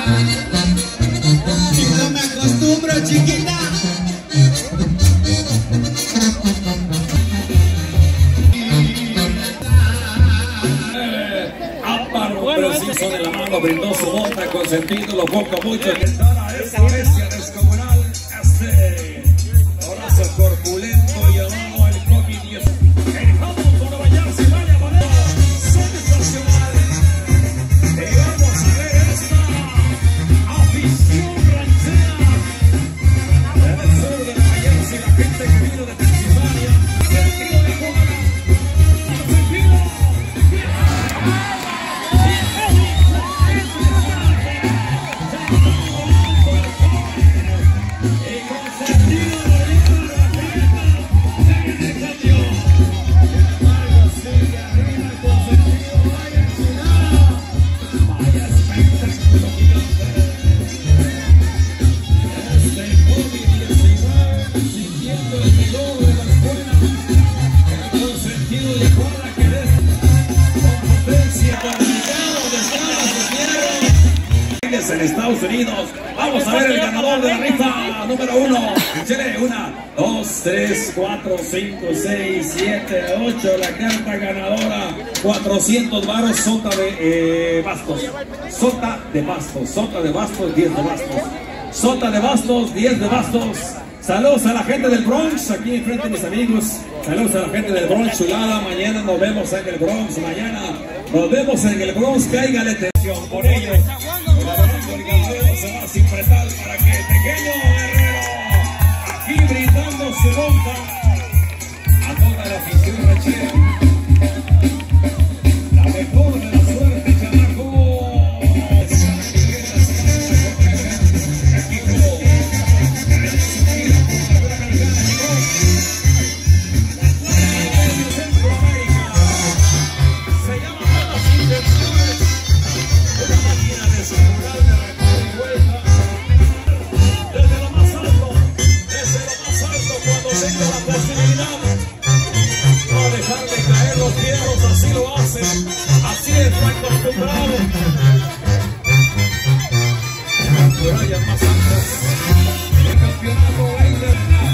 No me acostumbro, chiquita. Preciso de la mano brindó su bota con sentido, lo poco mucho que estará esa bestia descomunal, abrazo corpulento llamado el COVID-10. El jamón por bañarse y vaya para sensacional. Y vamos a ver esta afición ranchera del sur de Nueva Jersey, la gente que vino de Pensilvania, sentido de Juana, sentido. En Estados Unidos, vamos a ver el ganador de la rifa número 1. Chile, 1, 2, 3, 4, 5, 6, 7, 8. La carta ganadora, 400 varos, sota de bastos. Sota de bastos, sota de bastos, 10 de bastos. Sota de bastos, 10 de bastos. Saludos a la gente del Bronx, aquí enfrente mis amigos. Saludos a la gente del Bronx, chulada. Mañana nos vemos en el Bronx. Mañana nos vemos en el Bronx. Cáigale atención por ello. El ganadero se va sin pretal para que el pequeño Guerrero, aquí brindando su bomba a toda la afición ranchera. La mejor de la suerte, chamaco. Así es, acostumbrado. Brian más altos. El campeonato baile.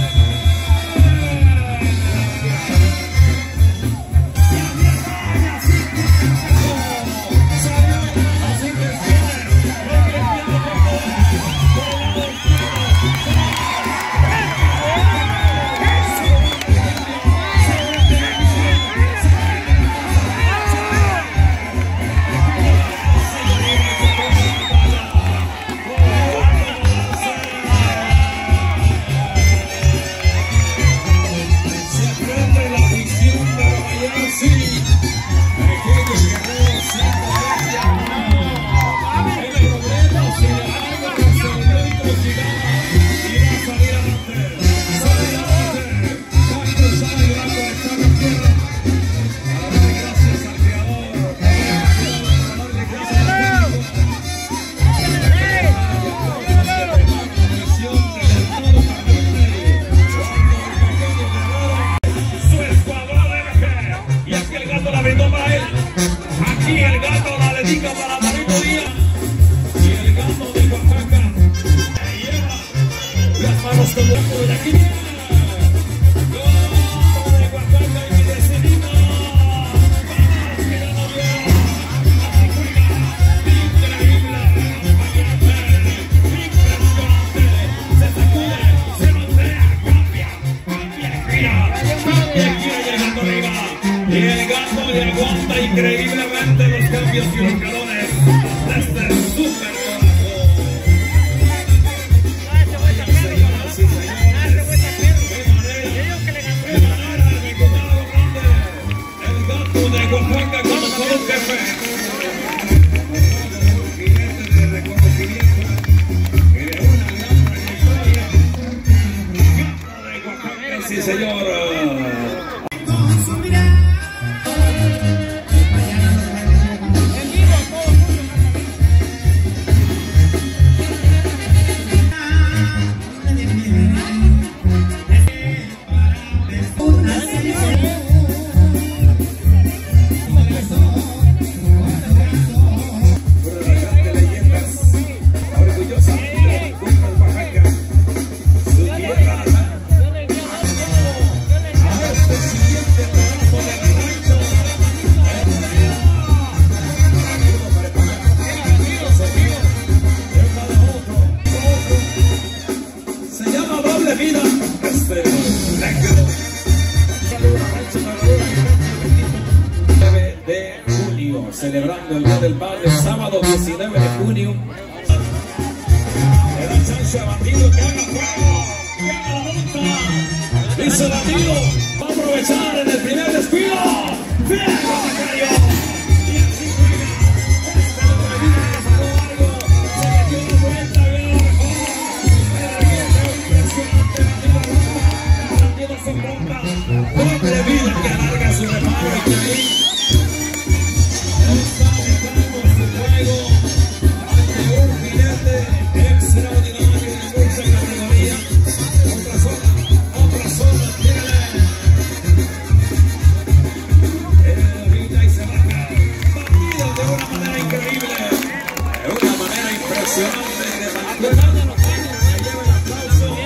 Aquí el gato la dedica para Marito Díaz. Y el gato de Oaxaca lleva las manos con el gato de aquí. Gato de Oaxaca y mi vecinito. Vamos, que ya no veo. Así juega. Increíble. Impresionante. Se sacude, se voltea, cambia, gira. Cambia, gira llegando arriba. Y el gato le aguanta increíblemente los cambios y los calores de este super corazón. Vaya, señoras y señores, qué manera de recordado grande. El gato de Oaxaca con su jefe. Un jinete de reconocimiento y de una gran trayectoria. Gato de Oaxaca, sí señor. celebrando el Día del Padre el sábado 19 de junio. Le da chance a Bandido que haga fuego, que haga la monta. Dice Bandido, va a aprovechar en el primer descuido. ¡Fierro, Macario! Y así juega. Esta otra vida le sacó algo. Se metió una vuelta, vio impresionante. Bandido se monta. Doble vida que alarga su reparo y que ahí está dejando su juego ante un jinete extraordinario de mucha categoría. Otra zona, tiene. Evita y se baja. Bandido de una manera increíble, de una manera impresionante. De Bandido se lleva el aplauso.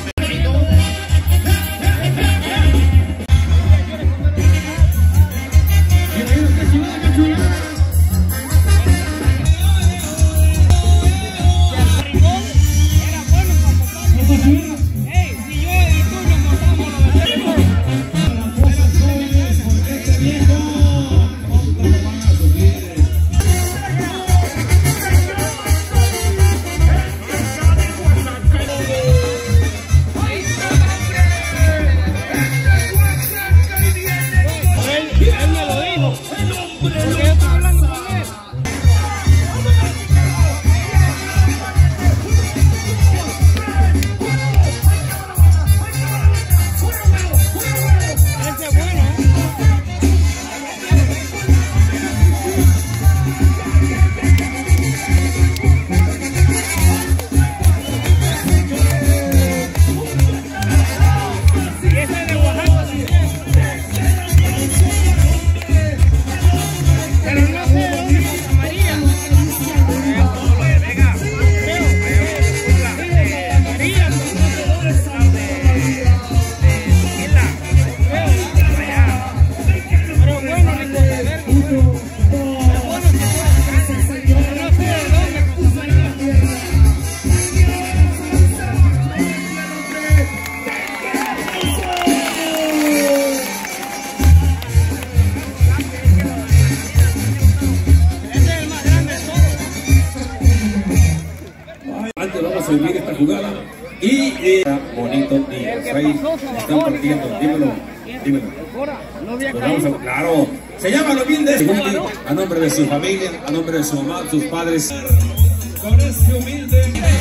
Vamos a vivir esta jugada y bonito día. Ahí están partiendo. Dímelo. Claro, se llama Lo Humilde a nombre de su familia, a nombre de su mamá, sus padres. Con este humilde.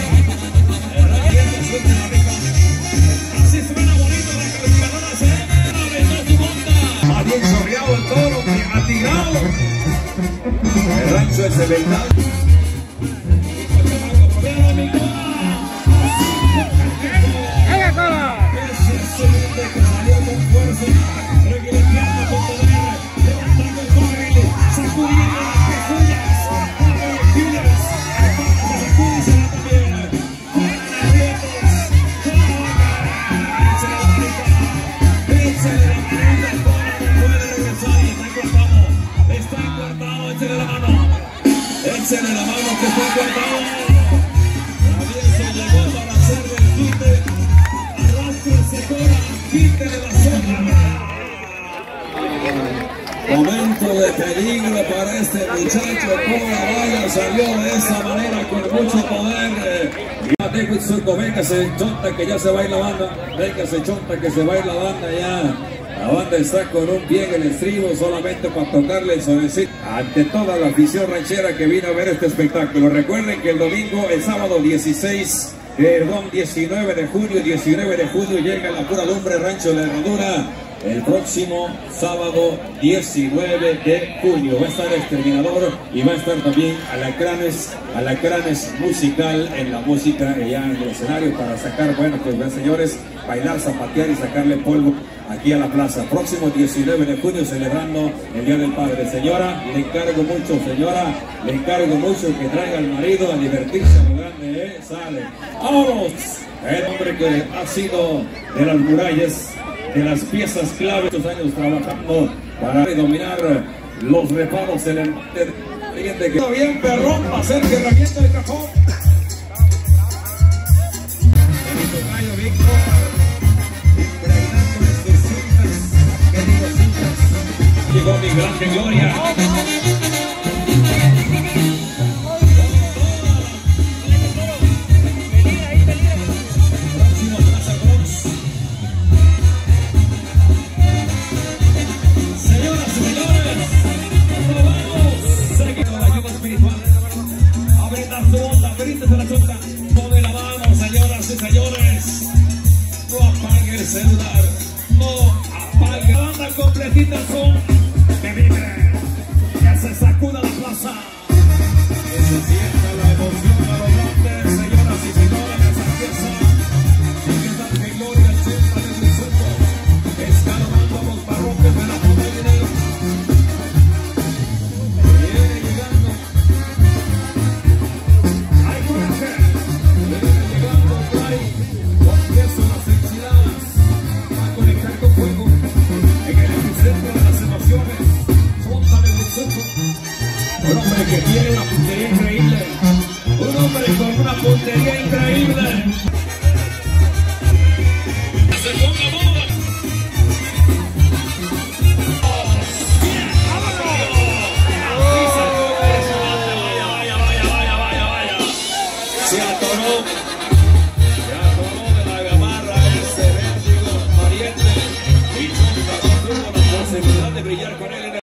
Así suena bonito la calificadora. Se aventó su monta. Ha bien chorreado el toro, atigado. El rancho es cemental. Que salió con fuerza, reguileteando con poder, levantando el barril, sacudiendo las pezuñas, proyectiles, se sacude y se da también, fueron aprietos, échale la manita, el toro no puede regresar y está encuartado, échale la mano que está encuartado, también se llegó para hacer del quite, arrastre el secora. Quite de la zona. Momento de peligro para este muchacho. Por la valla salió de esa manera con mucho poder. David Surco, véngase chonta que ya se va a ir la banda. Véngase chonta que se va a ir la banda ya. La banda está con un pie en el estribo solamente para tocarle el suavecito ante toda la afición ranchera que vino a ver este espectáculo. Recuerden que el sábado 19 de junio llega la Pura Lumbre Rancho de la Herradura. El próximo sábado 19 de junio va a estar Exterminador y va a estar también Alacranes musical en la música allá en el escenario para sacar, bueno, pues ven señores, bailar, zapatear y sacarle polvo aquí a la plaza. Próximo 19 de junio celebrando el Día del Padre. Señora, le encargo mucho que traiga al marido a divertirse a lo grande, ¿eh? Sale. ¡Vámonos! El hombre que ha sido de las murallas, de las piezas clave, estos años trabajando para dominar los reparos del cliente. Que bien perrón para hacer que reviente el cajón. Llegó mi grande gloria. de la chunta. Pone la mano, señoras y señores. No apague el celular. No apague. La banda completita son que vibre. Que se sacuda la plaza. Que se sienta la emoción a lo grande, señoras y señores. Esa pieza. Sigue dando gloria al centro de mi suelo. Escalonando a los barrotes de la puta de dinero. Viene llegando. Hay coraje. Viene llegando por ahí. Con queso las enchiladas. Va a conectar con fuego. En el epicentro de las emociones. Póntale el centro. Un hombre que tiene una puntería increíble. Un hombre con una puntería increíble.